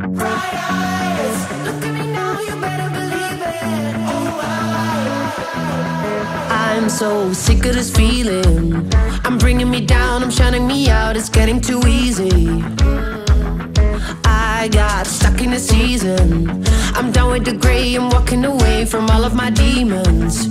Bright eyes, look at me now, you better believe it. Oh, I'm so sick of this feeling. I'm bringing me down, I'm shutting me out, it's getting too easy. I got stuck in a season. I'm done with the gray, I'm walking away from all of my demons.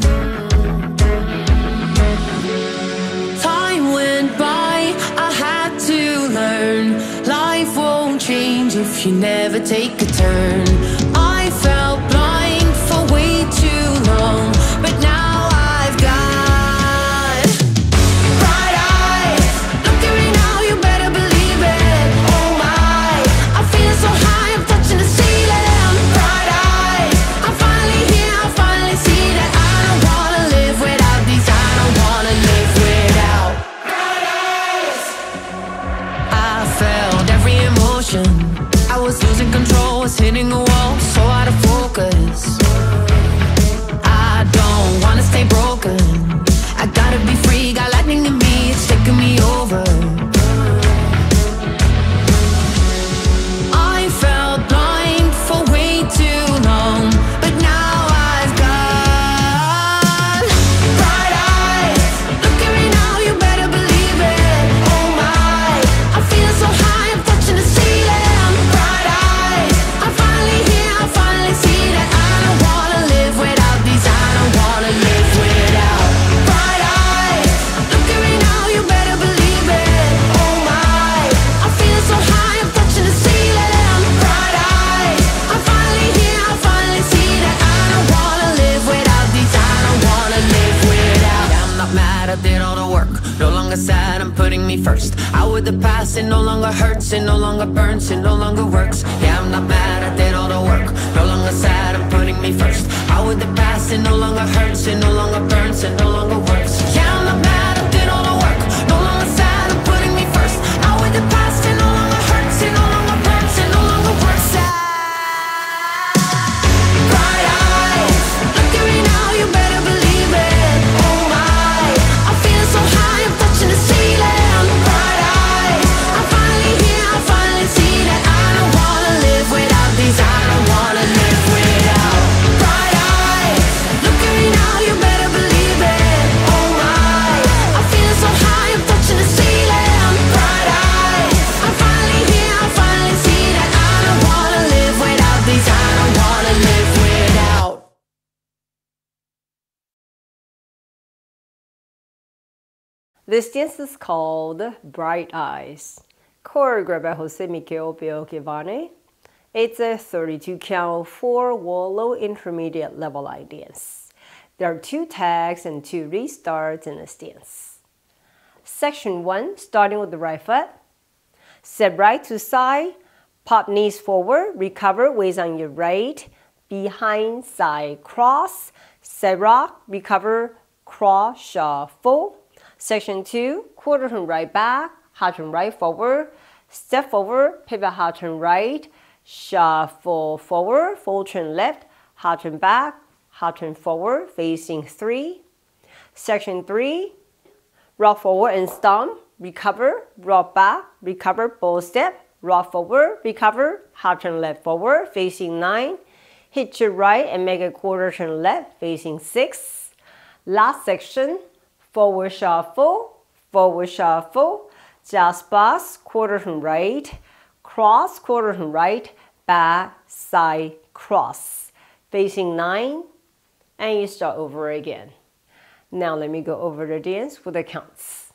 Time went by, I had to learn. Life won't change if you never take a turn. I felt blind for way too long, but now I've got bright eyes. Look at me now, you better believe it. Oh my, I feel so high, I'm touching the ceiling. Bright eyes, I'm finally here, I finally see that I don't wanna live without these. I don't wanna live without bright eyes. I felt every emotion. I was losing control, was hitting a wall, so out of focus. I don't wanna stay broken. I gotta be free, got lightning in me, it's taking me over. I felt blind for way too long, but now I've got bright eyes. Look at me now, you better believe it. Oh my, I feel so high, I'm touching the ceiling. Bright eyes, I'm finally here, I finally see that I don't wanna live without these. I don't wanna live without bright eyes. Look at me now, you better believe it. Oh my, I feel so high, I'm touching the ceiling. Bright eyes, I'm finally here, I finally see that I don't wanna live without these. I don't wanna live without. Yeah, I'm not mad, I did all the work. No longer sad, I'm putting me first. Out with the past, it no longer hurts, it no longer burns, it no longer works. Yeah, I'm not mad, I did all the work. No longer sad, I'm putting me first. Out with the past, it no longer hurts, it no longer burns, it no longer works. Yeah, I'm not mad, I did all the work. No longer sad, I'm putting me first. Out with the past, it no longer hurts, it no longer burns, it no longer works. Bright eyes, look at me now, you better believe it. Oh my, I feel so high, I'm touching the ceiling. Bright eyes, I'm finally here, I finally see that I don't wanna live without these. I don't wanna live without bright eyes. Look at me now, you better believe it. Oh my, I feel so high, I'm touching the ceiling. Bright eyes, I'm finally here, I finally see that I don't wanna live without these. I don't wanna live without. This dance is called Bright Eyes, choreographed by Jose Miguel, Belloque, Vane. It's a 32 count 4-wall low intermediate level line dance. There are 2 tags and 2 restarts in this dance. Section 1, starting with the right foot. Step right to side, pop knees forward, recover, weights on your right, behind, side, cross, step rock, recover, cross, shuffle. Section 2, quarter turn right back, half turn right forward, step forward, pivot half turn right, shuffle forward, full turn left, half turn back, half turn forward, facing 3. Section 3, rock forward and stomp, recover, rock back, recover, both step, rock forward, recover, half turn left forward, facing 9. Hit your right and make a quarter turn left, facing 6. Last section, forward shuffle, just pass, quarter turn right, cross, quarter turn right, back, side, cross, facing 9, and you start over again. Now let me go over the dance with the counts.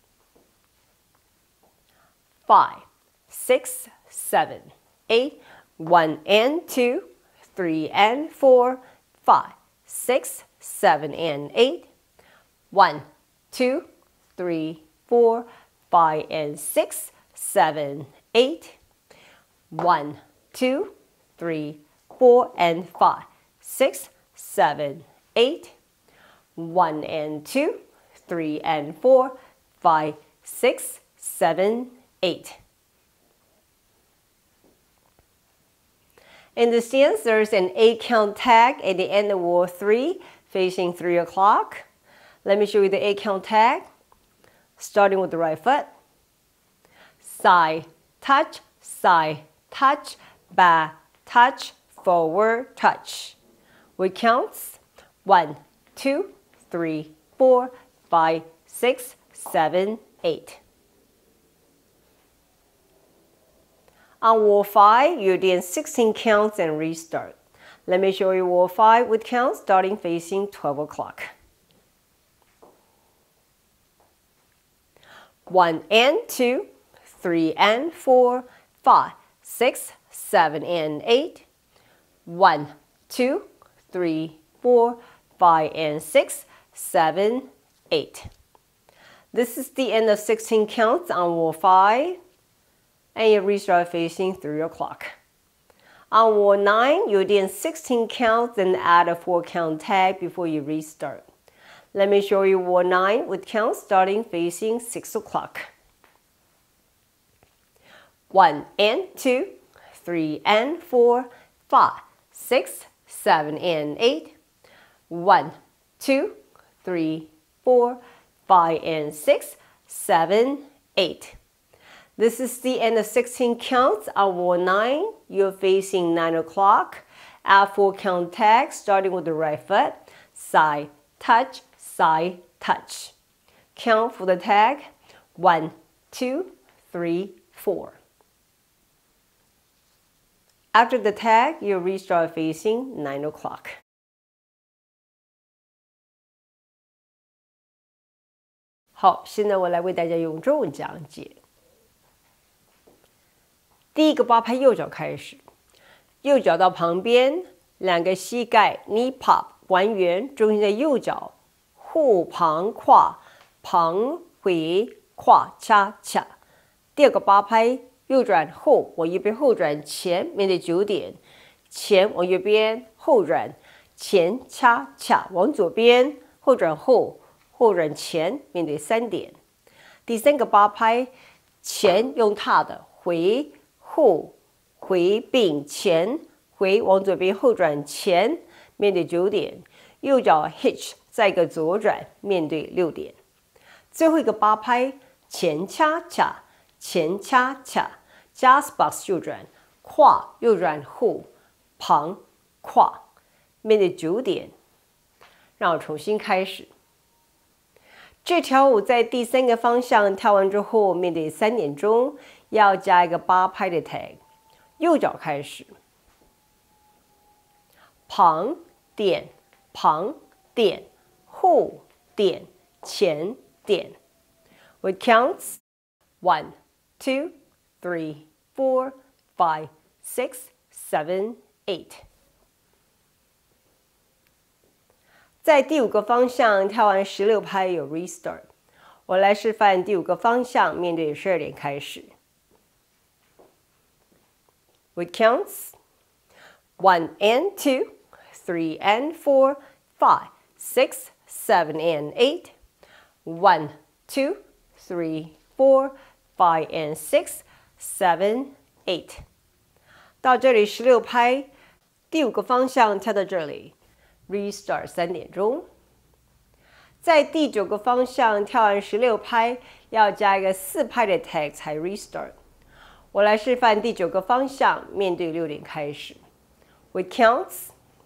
5, 6, 7, 8, 1 and 2, 3 and 4, 5, 6, 7 and 8, 1, 2, 3, 4, 5 and 6, 7, 8, 1, 2, 3, 4 and 5, 6, 7, 8, 1 and 2, 3 and 4, 5, 6, 7, 8. In this dance, there's an 8 count tag at the end of wall 3, facing 3 o'clock. Let me show you the 8 count tag. Starting with the right foot. Side, touch, back touch, forward touch. With counts 1, 2, 3, 4, 5, 6, 7, 8. On wall 5, you're doing 16 counts and restart. Let me show you wall 5 with counts starting facing 12 o'clock. 1 and 2, 3 and 4, 5, 6, 7 and 8. 1, 2, 3, 4, 5 and 6, 7, 8. This is the end of 16 counts on wall 5. And you restart facing 3 o'clock. On wall 9, you did 16 counts and add a 4 count tag before you restart. Let me show you wall 9 with counts starting facing 6 o'clock. 1 and 2, 3 and 4, 5, 6, 7 and 8. 1, 2, 3, 4, 5 and 6, 7, 8. This is the end of 16 counts on wall 9. You're facing 9 o'clock. Add 4 count tags starting with the right foot. Side, touch, side, touch. Count for the tag. 1, 2, 3, 4. After the tag, you restart facing 9 o'clock. 好，现在我来为大家用中文讲解。第一个八拍右脚开始，右脚到旁边，2个膝盖 knee pop 还原，中心在右脚，后旁跨，旁回跨恰恰。第二个八拍右转后，往右边后转前，面对9点，前往右边后转前恰恰，往左边后转后，后转前，面对3点。第三个八拍前用踏的回。后回并前回往左边后转前，面对9点，右脚 hitch 再一个左转，面对6点。最后一个八拍前恰恰，前恰恰 ，just box 右转，跨右转后，旁跨，面对9点。让我重新开始。这条舞在第3个方向跳完之后，面对3点钟，要加一个8拍的 tag。右脚开始，旁点，旁点，后点，前点。With counts 1, 2, 3, 4, 5, 6, 7, 8。在第5个方向跳完16拍有 restart。我来示范第5个方向，面对12点开始。With counts 1 and 2, 3 and 4, 5, 6, 7 and 8. 1, 2, 3, 4, 5 and 6, 7, 8. 到这里16拍，第5个方向跳到这里。Restart 3点钟，在第9个方向跳完16拍，要加一个4拍的 tag 才 restart。我来示范第9个方向，面对6点开始。With counts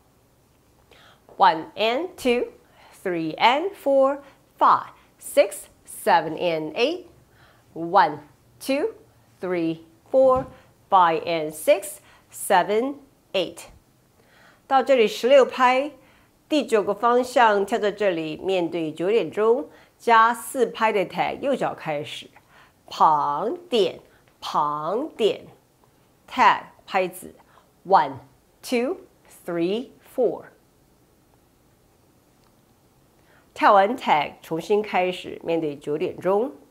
1 and 2, 3 and 4, 5, 6, 7 and 8. 1, 2, 3, 4, 5 and 6, 7, 8. 到这里16拍。第9个方向跳到这里，面对9点钟，加4拍的 tag， 右脚开始，旁点，旁点 ，tag 拍子 1, 2, 3, 4。跳完 tag， 重新开始，面对9点钟。